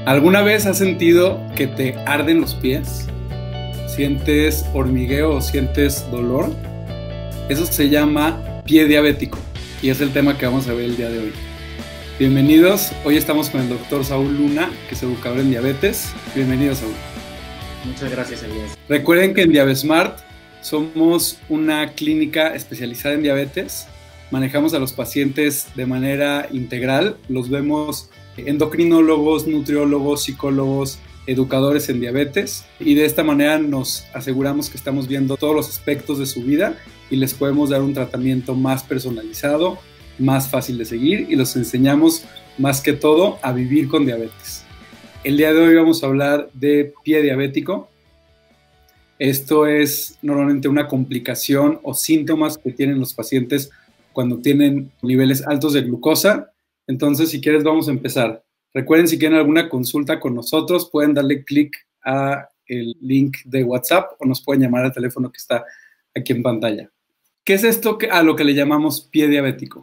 ¿Alguna vez has sentido que te arden los pies? ¿Sientes hormigueo o sientes dolor? Eso se llama pie diabético y es el tema que vamos a ver el día de hoy. Bienvenidos, hoy estamos con el doctor Saúl Luna, que es educador en diabetes. Bienvenido, Saúl. Muchas gracias, Elías. Recuerden que en Diabesmart somos una clínica especializada en diabetes. Manejamos a los pacientes de manera integral. Los vemos endocrinólogos, nutriólogos, psicólogos, educadores en diabetes. Y de esta manera nos aseguramos que estamos viendo todos los aspectos de su vida y les podemos dar un tratamiento más personalizado, más fácil de seguir y los enseñamos más que todo a vivir con diabetes. El día de hoy vamos a hablar de pie diabético. Esto es normalmente una complicación o síntomas que tienen los pacientes cuando tienen niveles altos de glucosa. Entonces, si quieres, vamos a empezar. Recuerden, si quieren alguna consulta con nosotros, pueden darle clic a el link de WhatsApp o nos pueden llamar al teléfono que está aquí en pantalla. ¿Qué es esto a lo que le llamamos pie diabético?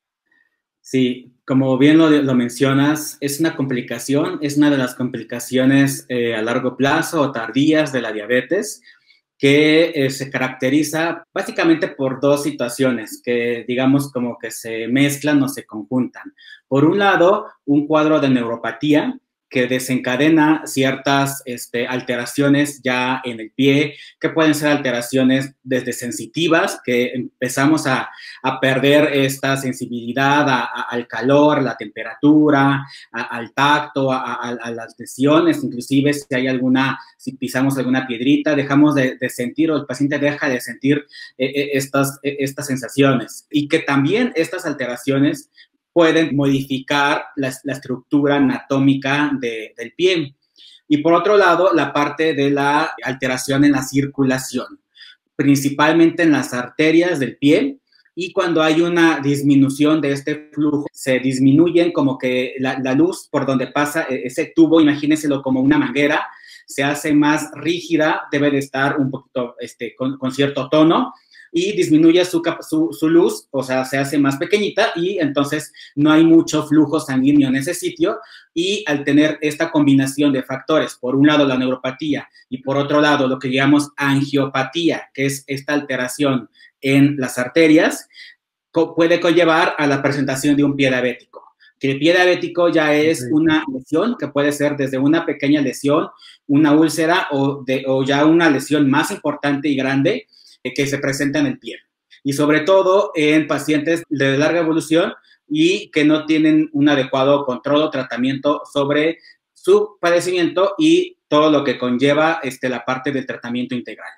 Sí, como bien lo mencionas, es una complicación, es una de las complicaciones a largo plazo o tardías de la diabetes que se caracteriza básicamente por dos situaciones que digamos como que se mezclan o se conjuntan. Por un lado, un cuadro de neuropatía que desencadena ciertas alteraciones ya en el pie, que pueden ser alteraciones desde sensitivas, que empezamos a perder esta sensibilidad al calor, la temperatura, al tacto, a las lesiones, inclusive si pisamos alguna piedrita, dejamos de sentir o el paciente deja de sentir estas sensaciones. Y que también estas alteraciones pueden modificar la estructura anatómica del pie. Y por otro lado, la parte de la alteración en la circulación, principalmente en las arterias del pie, y cuando hay una disminución de este flujo, se disminuyen como que la luz por donde pasa ese tubo, imagínenselo como una manguera, se hace más rígida, debe de estar un poquito con cierto tono, y disminuye su luz, o sea, se hace más pequeñita y entonces no hay mucho flujo sanguíneo en ese sitio y al tener esta combinación de factores, por un lado la neuropatía y por otro lado lo que llamamos angiopatía, que es esta alteración en las arterias, puede conllevar a la presentación de un pie diabético. Que el pie diabético ya es una lesión que puede ser desde una pequeña lesión, una úlcera o ya una lesión más importante y grande que se presenta en el pie. Y sobre todo en pacientes de larga evolución y que no tienen un adecuado control o tratamiento sobre su padecimiento y todo lo que conlleva la parte del tratamiento integral.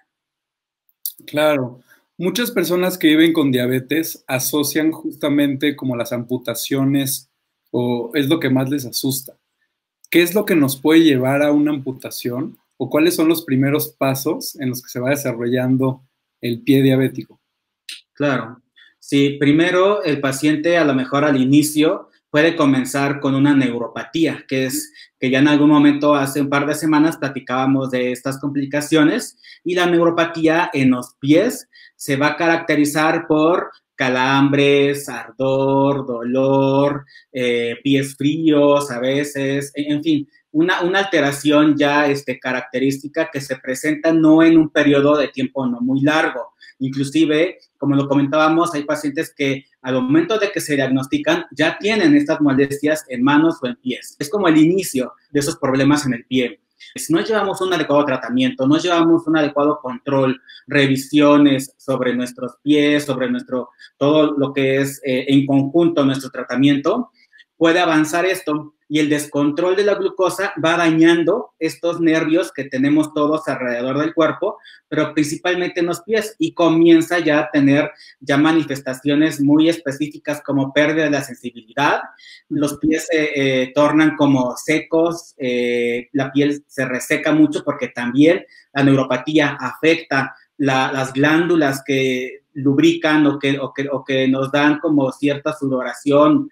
Claro. Muchas personas que viven con diabetes asocian justamente como las amputaciones o es lo que más les asusta. ¿Qué es lo que nos puede llevar a una amputación o cuáles son los primeros pasos en los que se va desarrollando el pie diabético? Claro. Sí, primero el paciente a lo mejor al inicio puede comenzar con una neuropatía, que ya en algún momento hace un par de semanas platicábamos de estas complicaciones y la neuropatía en los pies se va a caracterizar por calambres, ardor, dolor, pies fríos a veces, en fin, una alteración ya característica que se presenta no en un periodo de tiempo no muy largo. Inclusive, como lo comentábamos, hay pacientes que al momento de que se diagnostican ya tienen estas molestias en manos o en pies. Es como el inicio de esos problemas en el pie. Si no llevamos un adecuado tratamiento, no llevamos un adecuado control, revisiones sobre nuestros pies, sobre todo lo que es en conjunto nuestro tratamiento, puede avanzar esto y el descontrol de la glucosa va dañando estos nervios que tenemos todos alrededor del cuerpo, pero principalmente en los pies y comienza ya a tener ya manifestaciones muy específicas como pérdida de la sensibilidad, los pies se tornan como secos, la piel se reseca mucho porque también la neuropatía afecta las glándulas que lubrican o que nos dan como cierta sudoración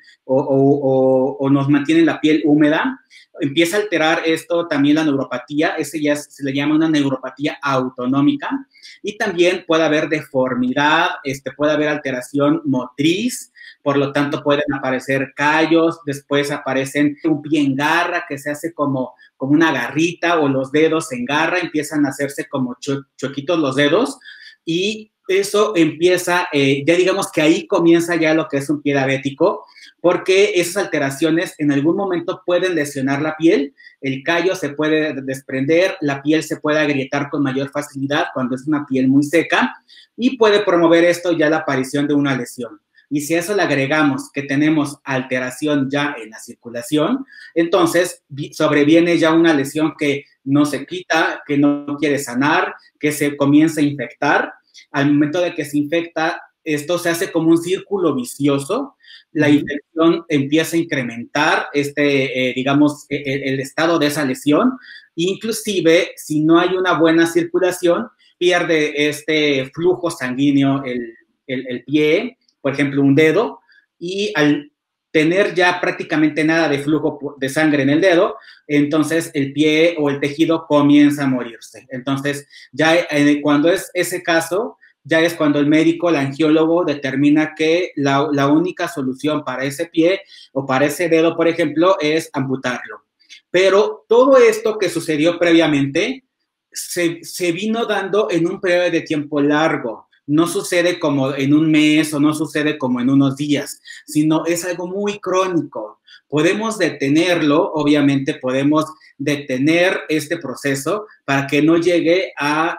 o nos mantienen la piel húmeda, empieza a alterar esto también la neuropatía. Ese ya se le llama una neuropatía autonómica, y también puede haber deformidad, puede haber alteración motriz, por lo tanto pueden aparecer callos, después aparecen un pie en garra que se hace como una garrita, o los dedos en garra, empiezan a hacerse como choquitos los dedos, y eso empieza, ya digamos que ahí comienza ya lo que es un pie diabético, porque esas alteraciones en algún momento pueden lesionar la piel, el callo se puede desprender, la piel se puede agrietar con mayor facilidad cuando es una piel muy seca, y puede promover esto ya la aparición de una lesión. Y si a eso le agregamos que tenemos alteración ya en la circulación, entonces sobreviene ya una lesión que no se quita, que no quiere sanar, que se comienza a infectar. Al momento de que se infecta, esto se hace como un círculo vicioso. La infección empieza a incrementar digamos, el estado de esa lesión. Inclusive, si no hay una buena circulación, pierde este flujo sanguíneo el pie, por ejemplo, un dedo, y al tener ya prácticamente nada de flujo de sangre en el dedo, entonces el pie o el tejido comienza a morirse. Entonces, ya cuando es ese caso, ya es cuando el médico, el angiólogo, determina que la única solución para ese pie o para ese dedo, por ejemplo, es amputarlo. Pero todo esto que sucedió previamente se vino dando en un periodo de tiempo largo. No sucede como en un mes o no sucede como en unos días, sino es algo muy crónico. Podemos detenerlo, obviamente podemos detener este proceso para que no llegue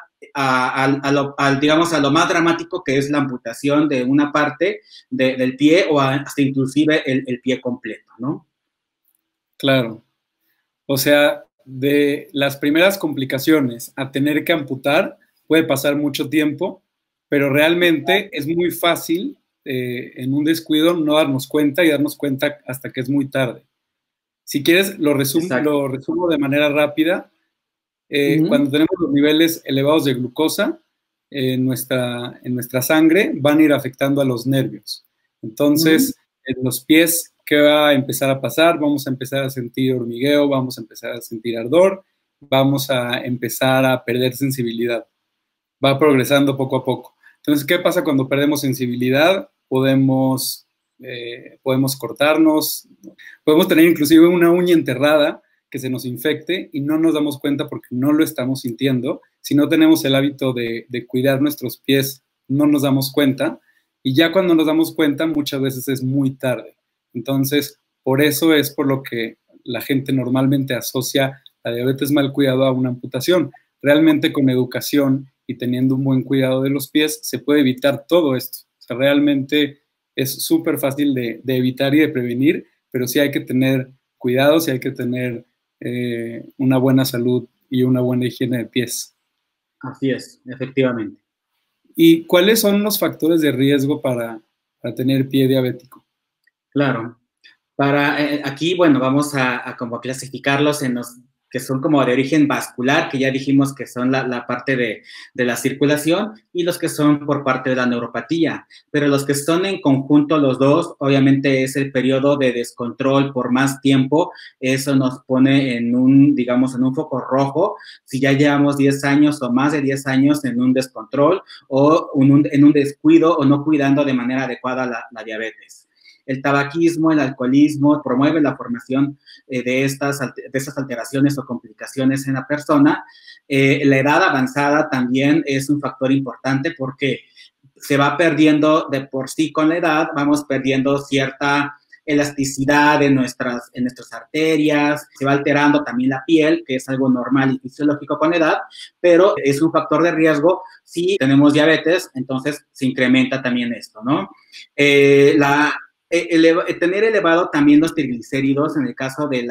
digamos, a lo más dramático, que es la amputación de una parte del pie, o hasta inclusive el pie completo, ¿no? Claro. O sea, de las primeras complicaciones a tener que amputar puede pasar mucho tiempo, pero realmente es muy fácil en un descuido no darnos cuenta, y darnos cuenta hasta que es muy tarde. Si quieres, lo resumo de manera rápida. Cuando tenemos los niveles elevados de glucosa en nuestra sangre, van a ir afectando a los nervios. Entonces, en los pies, ¿qué va a empezar a pasar? Vamos a empezar a sentir hormigueo, vamos a empezar a sentir ardor, vamos a empezar a perder sensibilidad. Va progresando poco a poco. Entonces, ¿qué pasa cuando perdemos sensibilidad? Podemos cortarnos, podemos tener inclusive una uña enterrada que se nos infecte y no nos damos cuenta porque no lo estamos sintiendo. Si no tenemos el hábito de cuidar nuestros pies, no nos damos cuenta, y ya cuando nos damos cuenta muchas veces es muy tarde. Entonces, por eso es por lo que la gente normalmente asocia la diabetes mal cuidado a una amputación. Realmente con educación y teniendo un buen cuidado de los pies se puede evitar todo esto. O sea, realmente es súper fácil de evitar y de prevenir, pero sí hay que tener cuidado, sí hay que tener una buena salud y una buena higiene de pies. Así es, efectivamente. ¿Y cuáles son los factores de riesgo para tener pie diabético? Claro. Aquí, bueno, vamos a como clasificarlos en los que son como de origen vascular, que ya dijimos que son la parte de la circulación, y los que son por parte de la neuropatía. Pero los que son en conjunto los dos, obviamente es el periodo de descontrol por más tiempo. Eso nos pone digamos, en un foco rojo, si ya llevamos 10 años o más de 10 años en un descontrol o en un descuido o no cuidando de manera adecuada la diabetes. El tabaquismo, el alcoholismo promueve la formación de estas alteraciones o complicaciones en la persona. La edad avanzada también es un factor importante porque se va perdiendo de por sí con la edad, vamos perdiendo cierta elasticidad en nuestras arterias, se va alterando también la piel, que es algo normal y fisiológico con la edad, pero es un factor de riesgo. Si tenemos diabetes, entonces se incrementa también esto, ¿no? Tener elevado también los triglicéridos en el caso de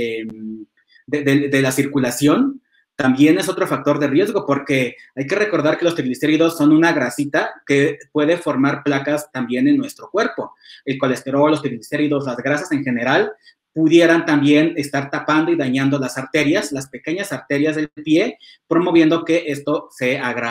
la circulación también es otro factor de riesgo, porque hay que recordar que los triglicéridos son una grasita que puede formar placas también en nuestro cuerpo. El colesterol, los triglicéridos, las grasas en general pudieran también estar tapando y dañando las arterias, las pequeñas arterias del pie, promoviendo que esto se agrave.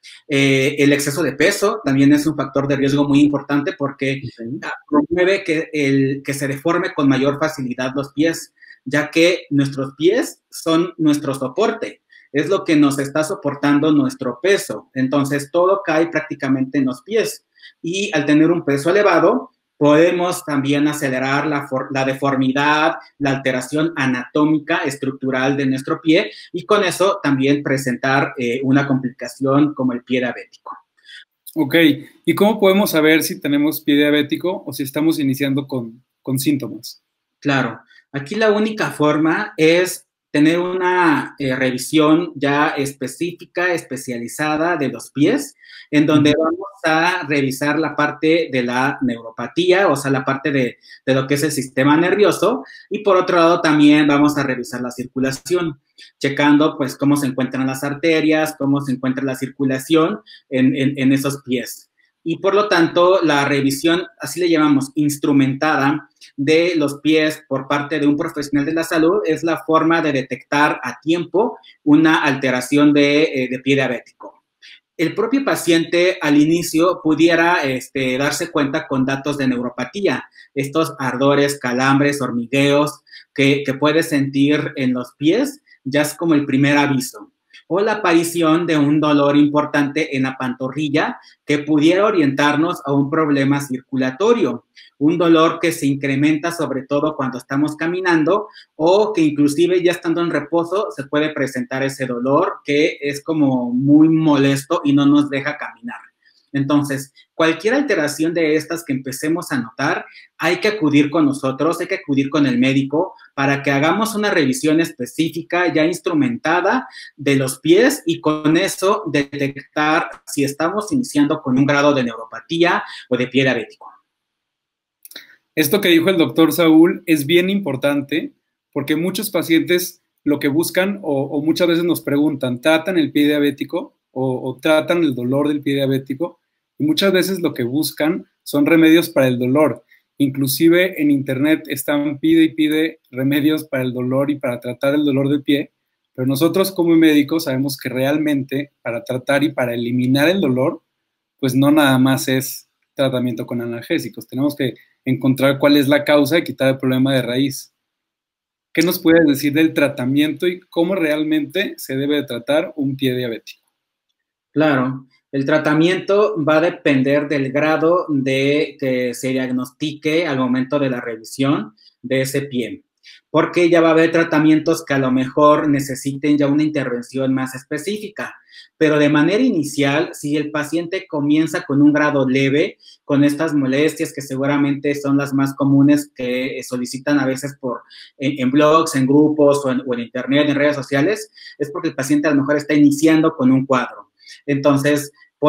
El exceso de peso también es un factor de riesgo muy importante porque promueve que se deforme con mayor facilidad los pies, ya que nuestros pies son nuestro soporte, es lo que nos está soportando nuestro peso. Entonces, todo cae prácticamente en los pies. Y al tener un peso elevado, podemos también acelerar la deformidad, la alteración anatómica, estructural de nuestro pie, y con eso también presentar una complicación como el pie diabético. Ok, ¿y cómo podemos saber si tenemos pie diabético o si estamos iniciando con síntomas? Claro, aquí la única forma es tener una revisión ya específica, especializada de los pies, en donde vamos a revisar la parte de la neuropatía, o sea, la parte de lo que es el sistema nervioso, y por otro lado también vamos a revisar la circulación, checando pues cómo se encuentran las arterias, cómo se encuentra la circulación en esos pies. Y por lo tanto, la revisión, así le llamamos, instrumentada de los pies por parte de un profesional de la salud, es la forma de detectar a tiempo una alteración de pie diabético. El propio paciente al inicio pudiera darse cuenta con datos de neuropatía, estos ardores, calambres, hormigueos que puede sentir en los pies, ya es como el primer aviso. O la aparición de un dolor importante en la pantorrilla que pudiera orientarnos a un problema circulatorio, un dolor que se incrementa sobre todo cuando estamos caminando o que inclusive ya estando en reposo se puede presentar ese dolor que es como muy molesto y no nos deja caminar. Entonces, cualquier alteración de estas que empecemos a notar, hay que acudir con nosotros, hay que acudir con el médico para que hagamos una revisión específica ya instrumentada de los pies y con eso detectar si estamos iniciando con un grado de neuropatía o de pie diabético. Esto que dijo el doctor Saúl es bien importante porque muchos pacientes lo que buscan o muchas veces nos preguntan, ¿tratan el pie diabético o tratan el dolor del pie diabético? Y muchas veces lo que buscan son remedios para el dolor. Inclusive en internet están pide y pide remedios para el dolor y para tratar el dolor del pie, pero nosotros como médicos sabemos que realmente para tratar y para eliminar el dolor, pues no nada más es tratamiento con analgésicos. Tenemos que encontrar cuál es la causa y quitar el problema de raíz. ¿Qué nos puedes decir del tratamiento y cómo realmente se debe de tratar un pie diabético? Claro, el tratamiento va a depender del grado de que se diagnostique al momento de la revisión de ese pie, porque ya va a haber tratamientos que a lo mejor necesiten ya una intervención más específica, pero de manera inicial, si el paciente comienza con un grado leve, con estas molestias que seguramente son las más comunes que solicitan a veces en blogs, en grupos o en internet, en redes sociales, es porque el paciente a lo mejor está iniciando con un cuadro. Entonces,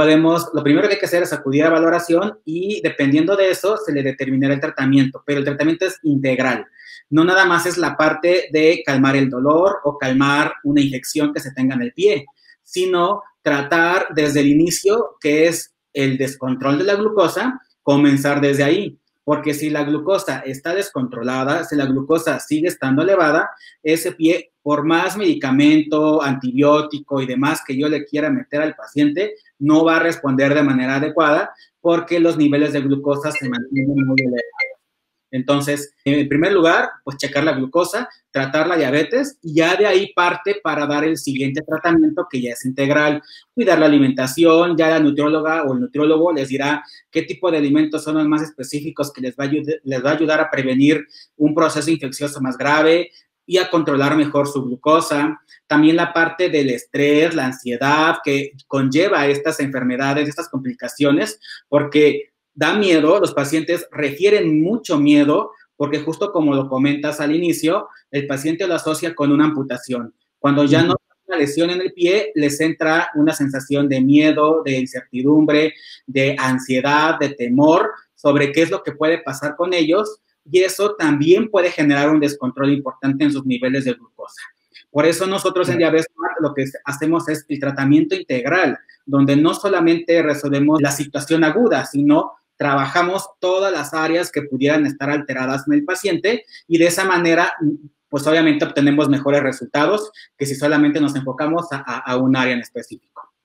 lo primero que hay que hacer es acudir a valoración y dependiendo de eso se le determinará el tratamiento, pero el tratamiento es integral. No nada más es la parte de calmar el dolor o calmar una infección que se tenga en el pie, sino tratar desde el inicio, que es el descontrol de la glucosa, comenzar desde ahí. Porque si la glucosa está descontrolada, si la glucosa sigue estando elevada, ese pie, por más medicamento, antibiótico y demás que yo le quiera meter al paciente, no va a responder de manera adecuada porque los niveles de glucosa se mantienen muy elevados. Entonces, en primer lugar, pues checar la glucosa, tratar la diabetes y ya de ahí parte para dar el siguiente tratamiento que ya es integral. Cuidar la alimentación, ya la nutrióloga o el nutriólogo les dirá qué tipo de alimentos son los más específicos que les va a ayudar a prevenir un proceso infeccioso más grave y a controlar mejor su glucosa. También la parte del estrés, la ansiedad que conlleva estas enfermedades, estas complicaciones, porque da miedo, los pacientes refieren mucho miedo, porque justo como lo comentas al inicio, el paciente lo asocia con una amputación. Cuando ya no hay una lesión en el pie, les entra una sensación de miedo, de incertidumbre, de ansiedad, de temor sobre qué es lo que puede pasar con ellos, y eso también puede generar un descontrol importante en sus niveles de glucosa. Por eso nosotros en Diabetes Smart lo que hacemos es el tratamiento integral, donde no solamente resolvemos la situación aguda, sino trabajamos todas las áreas que pudieran estar alteradas en el paciente y de esa manera, pues obviamente obtenemos mejores resultados que si solamente nos enfocamos a un área en específico.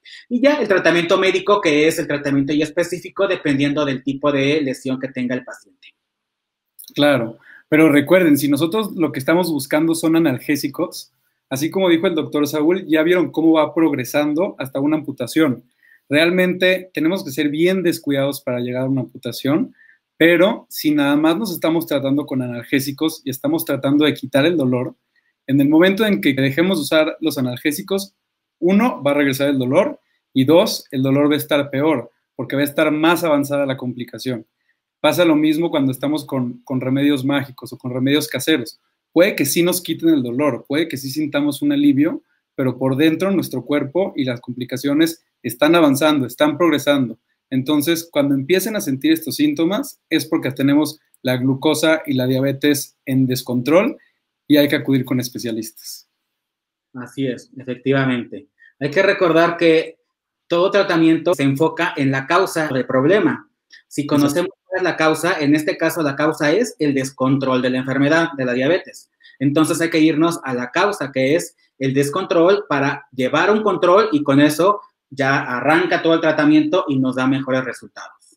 Y ya el tratamiento médico, que es el tratamiento ya específico dependiendo del tipo de lesión que tenga el paciente. Claro, pero recuerden, si nosotros lo que estamos buscando son analgésicos, así como dijo el doctor Saúl, ya vieron cómo va progresando hasta una amputación. Realmente tenemos que ser bien descuidados para llegar a una amputación, pero si nada más nos estamos tratando con analgésicos y estamos tratando de quitar el dolor, en el momento en que dejemos de usar los analgésicos, uno, va a regresar el dolor y dos, el dolor va a estar peor porque va a estar más avanzada la complicación. Pasa lo mismo cuando estamos con remedios mágicos o con remedios caseros. Puede que sí nos quiten el dolor, puede que sí sintamos un alivio, pero por dentro nuestro cuerpo y las complicaciones están avanzando, están progresando. Entonces, cuando empiecen a sentir estos síntomas, es porque tenemos la glucosa y la diabetes en descontrol y hay que acudir con especialistas. Así es, efectivamente. Hay que recordar que todo tratamiento se enfoca en la causa del problema. Si conocemos cuál es la causa, en este caso la causa es el descontrol de la enfermedad, de la diabetes. Entonces hay que irnos a la causa, que es el descontrol, para llevar un control y con eso ya arranca todo el tratamiento y nos da mejores resultados.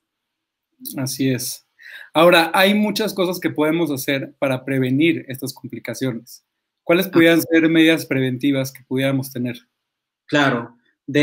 Así es. Ahora, hay muchas cosas que podemos hacer para prevenir estas complicaciones. ¿Cuáles pudieran ser medidas preventivas que pudiéramos tener? Claro,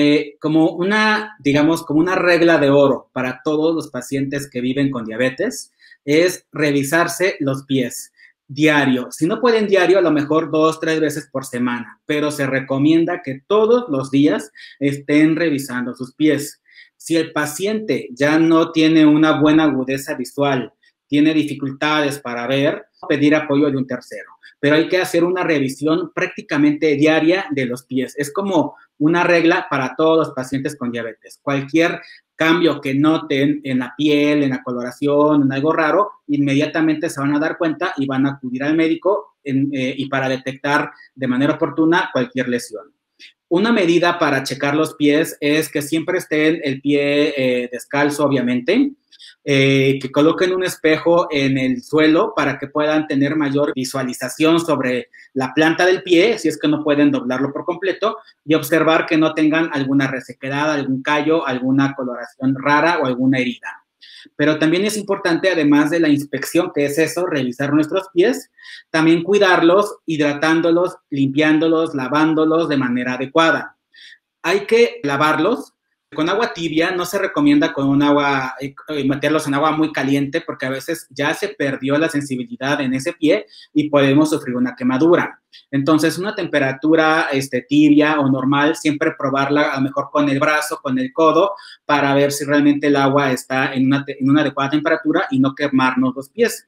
como una, digamos, como una regla de oro para todos los pacientes que viven con diabetes, es revisarse los pies diario. Si no pueden diario, a lo mejor 2, 3 veces por semana, pero se recomienda que todos los días estén revisando sus pies. Si el paciente ya no tiene una buena agudeza visual, tiene dificultades para ver, pedir apoyo de un tercero. Pero hay que hacer una revisión prácticamente diaria de los pies. Es como una regla para todos los pacientes con diabetes. Cualquier cambio que noten en la piel, en la coloración, en algo raro, inmediatamente se van a dar cuenta y van a acudir al médico y para detectar de manera oportuna cualquier lesión. Una medida para checar los pies es que siempre esté el pie descalzo, obviamente, que coloquen un espejo en el suelo para que puedan tener mayor visualización sobre la planta del pie, si es que no pueden doblarlo por completo, y observar que no tengan alguna resequedad, algún callo, alguna coloración rara o alguna herida. Pero también es importante, además de la inspección, que es eso, revisar nuestros pies, también cuidarlos, hidratándolos, limpiándolos, lavándolos de manera adecuada. Hay que lavarlos con agua tibia, no se recomienda con un agua, meterlos en agua muy caliente, porque a veces ya se perdió la sensibilidad en ese pie y podemos sufrir una quemadura. Entonces, una temperatura tibia o normal, siempre probarla a lo mejor con el brazo, con el codo, para ver si realmente el agua está en una adecuada temperatura y no quemarnos los pies.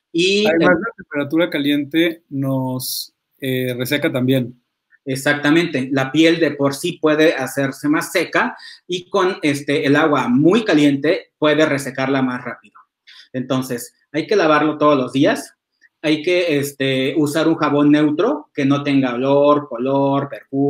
Y además, la temperatura caliente nos reseca también. Exactamente, la piel de por sí puede hacerse más seca y con el agua muy caliente puede resecarla más rápido. Entonces, hay que lavarlo todos los días, hay que usar un jabón neutro que no tenga olor, color,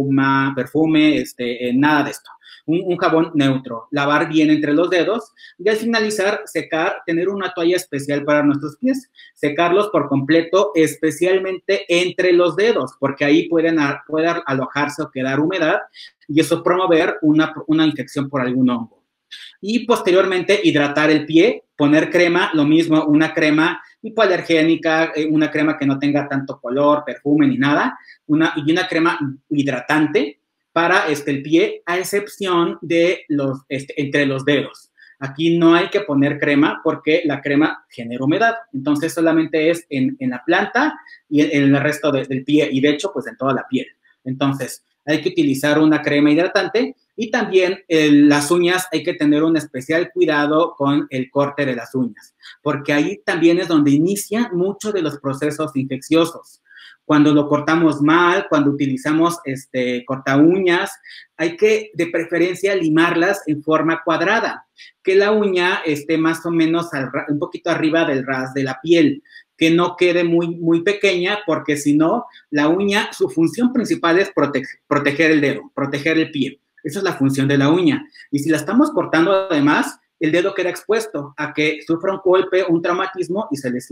perfume, nada de esto. Un jabón neutro, lavar bien entre los dedos y al finalizar secar, tener una toalla especial para nuestros pies, secarlos por completo, especialmente entre los dedos, porque ahí puede alojarse o quedar humedad y eso promover una infección por algún hongo. Y posteriormente hidratar el pie, poner crema, lo mismo, una crema hipoalergénica, una crema que no tenga tanto color, perfume ni nada, y una crema hidratante para el pie, a excepción de entre los dedos. Aquí no hay que poner crema porque la crema genera humedad, entonces solamente es en la planta y en el resto del pie, y de hecho, pues en toda la piel. Entonces, hay que utilizar una crema hidratante y también las uñas hay que tener un especial cuidado con el corte de las uñas, porque ahí también es donde inicia mucho de los procesos infecciosos. Cuando lo cortamos mal, cuando utilizamos corta uñas, hay que de preferencia limarlas en forma cuadrada, que la uña esté más o menos un poquito arriba del ras de la piel, que no quede muy, muy pequeña, porque si no, la uña, su función principal es proteger el dedo, proteger el pie. Esa es la función de la uña. Y si la estamos cortando además, el dedo queda expuesto a que sufra un golpe, un traumatismo y se lesione.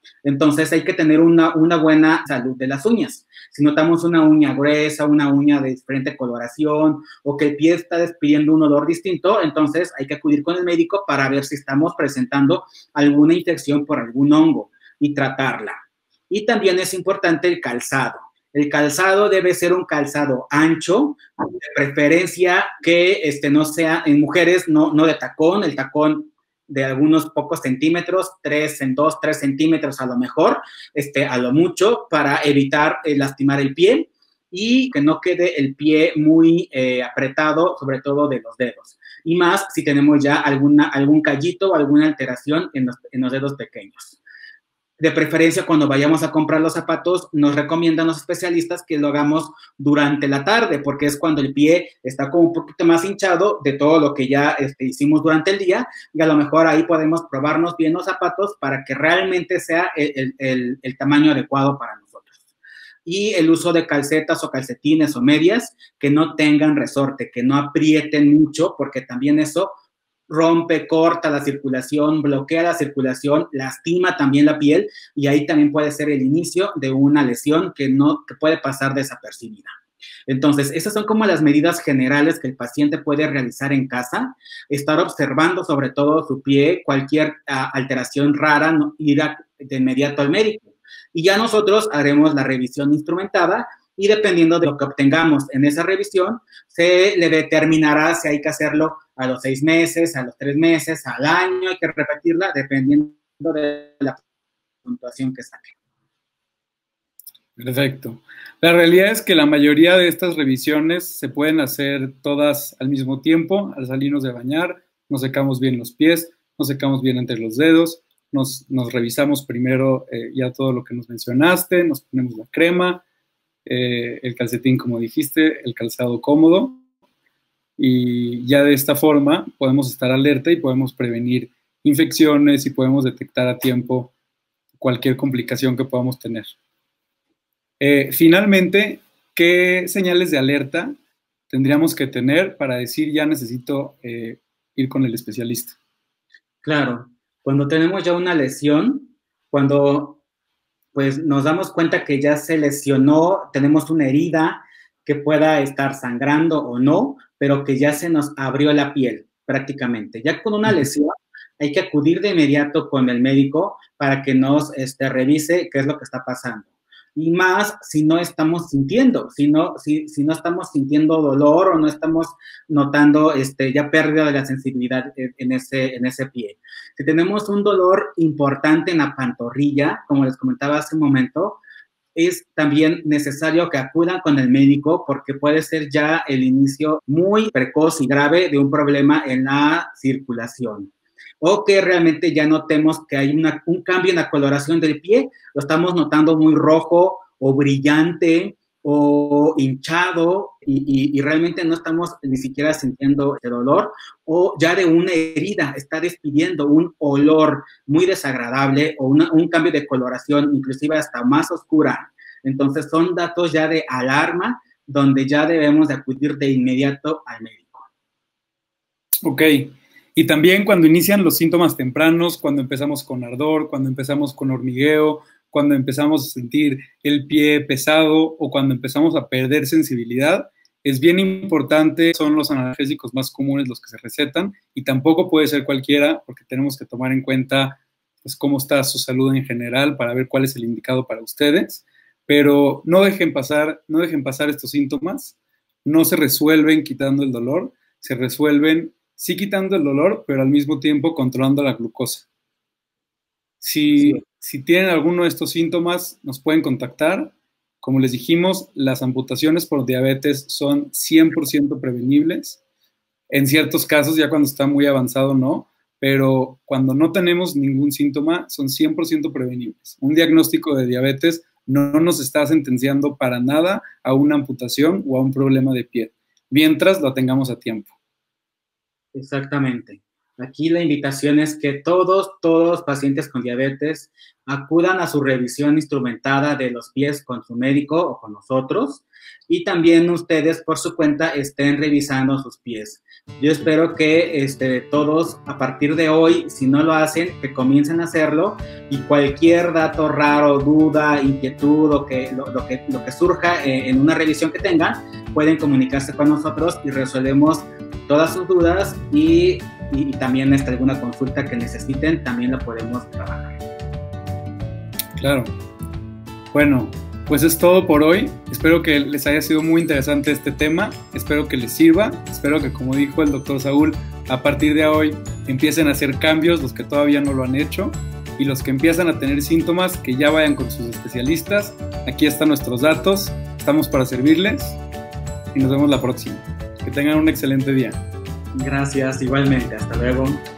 Entonces hay que tener una buena salud de las uñas. Si notamos una uña gruesa, una uña de diferente coloración o que el pie está despidiendo un olor distinto, entonces hay que acudir con el médico para ver si estamos presentando alguna infección por algún hongo y tratarla. Y también es importante el calzado. El calzado debe ser un calzado ancho, de preferencia que no sea en mujeres, no de tacón, el tacón de algunos pocos centímetros, 3 centímetros a lo mejor, a lo mucho, para evitar lastimar el pie y que no quede el pie muy apretado, sobre todo de los dedos. Y más si tenemos ya algún callito o alguna alteración en los dedos pequeños. De preferencia, cuando vayamos a comprar los zapatos, nos recomiendan los especialistas que lo hagamos durante la tarde, porque es cuando el pie está como un poquito más hinchado de todo lo que ya hicimos durante el día, y a lo mejor ahí podemos probarnos bien los zapatos para que realmente sea el tamaño adecuado para nosotros. Y el uso de calcetas o calcetines o medias que no tengan resorte, que no aprieten mucho, porque también eso rompe, corta la circulación, bloquea la circulación, lastima también la piel y ahí también puede ser el inicio de una lesión que puede pasar desapercibida. Entonces, esas son como las medidas generales que el paciente puede realizar en casa, estar observando sobre todo su pie, cualquier alteración rara, ¿no? Ir de inmediato al médico. Y ya nosotros haremos la revisión instrumentada y dependiendo de lo que obtengamos en esa revisión, se le determinará si hay que hacerlo a los 6 meses, a los 3 meses, al año, hay que repetirla dependiendo de la puntuación que saque. Perfecto. La realidad es que la mayoría de estas revisiones se pueden hacer todas al mismo tiempo, al salirnos de bañar, nos secamos bien los pies, nos secamos bien entre los dedos, nos revisamos primero ya todo lo que nos mencionaste, nos ponemos la crema, el calcetín como dijiste, el calzado cómodo y ya de esta forma podemos estar alerta y podemos prevenir infecciones y podemos detectar a tiempo cualquier complicación que podamos tener. Finalmente, ¿qué señales de alerta tendríamos que tener para decir ya necesito ir con el especialista? Claro, cuando tenemos ya una lesión, cuando pues nos damos cuenta que ya se lesionó, tenemos una herida que pueda estar sangrando o no, pero que ya se nos abrió la piel prácticamente. Ya con una lesión hay que acudir de inmediato con el médico para que nos revise qué es lo que está pasando. Y más si no estamos sintiendo, si no estamos sintiendo dolor o no estamos notando ya pérdida de la sensibilidad en ese pie. Si tenemos un dolor importante en la pantorrilla, como les comentaba hace un momento, es también necesario que acudan con el médico porque puede ser ya el inicio muy precoz y grave de un problema en la circulación. O que realmente ya notemos que hay un cambio en la coloración del pie, lo estamos notando muy rojo o brillante o hinchado y realmente no estamos ni siquiera sintiendo el dolor, o ya de una herida está despidiendo un olor muy desagradable o un cambio de coloración, inclusive hasta más oscura. Entonces son datos ya de alarma donde ya debemos de acudir de inmediato al médico. Ok. Y también cuando inician los síntomas tempranos, cuando empezamos con ardor, cuando empezamos con hormigueo, cuando empezamos a sentir el pie pesado o cuando empezamos a perder sensibilidad, es bien importante, son los analgésicos más comunes los que se recetan y tampoco puede ser cualquiera porque tenemos que tomar en cuenta pues, cómo está su salud en general para ver cuál es el indicado para ustedes, pero no dejen pasar estos síntomas, no se resuelven quitando el dolor, se resuelven sí quitando el dolor, pero al mismo tiempo controlando la glucosa. Si tienen alguno de estos síntomas, nos pueden contactar. Como les dijimos, las amputaciones por diabetes son 100% prevenibles. En ciertos casos, ya cuando está muy avanzado, no, pero cuando no tenemos ningún síntoma, son 100% prevenibles. Un diagnóstico de diabetes no nos está sentenciando para nada a una amputación o a un problema de piel, mientras lo tengamos a tiempo. Exactamente, Aquí la invitación es que todos los pacientes con diabetes acudan a su revisión instrumentada de los pies con su médico o con nosotros, y también ustedes por su cuenta estén revisando sus pies. Yo espero que todos a partir de hoy, si no lo hacen, que comiencen a hacerlo, y cualquier dato raro, duda, inquietud o lo que surja en una revisión que tengan, pueden comunicarse con nosotros y resolvemos todas sus dudas, y también alguna consulta que necesiten, también la podemos trabajar. Claro. Bueno, pues es todo por hoy. Espero que les haya sido muy interesante este tema. Espero que les sirva. Espero que, como dijo el doctor Saúl, a partir de hoy empiecen a hacer cambios los que todavía no lo han hecho, y los que empiezan a tener síntomas, que ya vayan con sus especialistas. Aquí están nuestros datos. Estamos para servirles y nos vemos la próxima. Que tengan un excelente día. Gracias, igualmente. Hasta luego.